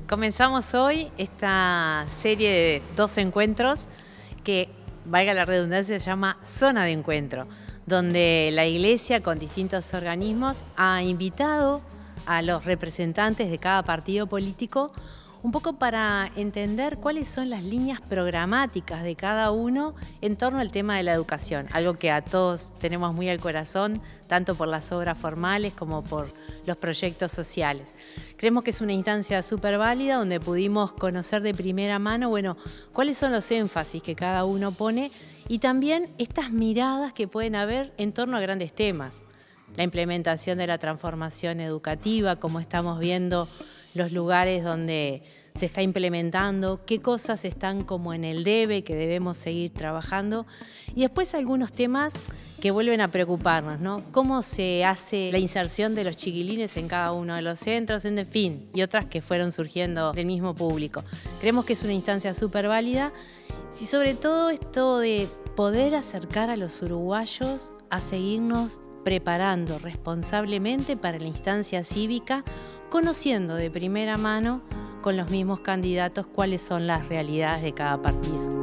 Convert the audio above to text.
Comenzamos hoy esta serie de 2 encuentros que, valga la redundancia, se llama Zona de Encuentro, donde la Iglesia con distintos organismos ha invitado a los representantes de cada partido político un poco para entender cuáles son las líneas programáticas de cada uno en torno al tema de la educación, algo que a todos tenemos muy al corazón, tanto por las obras formales como por los proyectos sociales. Creemos que es una instancia súper válida donde pudimos conocer de primera mano, cuáles son los énfasis que cada uno pone y también estas miradas que pueden haber en torno a grandes temas. La implementación de la transformación educativa, como estamos viendo los lugares donde se está implementando, qué cosas están como en el debe, que debemos seguir trabajando. Y después algunos temas que vuelven a preocuparnos, ¿no? Cómo se hace la inserción de los chiquilines en cada uno de los centros, en fin, y otras que fueron surgiendo del mismo público. Creemos que es una instancia súper válida y sobre todo esto de poder acercar a los uruguayos a seguirnos preparando responsablemente para la instancia cívica, conociendo de primera mano con los mismos candidatos cuáles son las realidades de cada partido.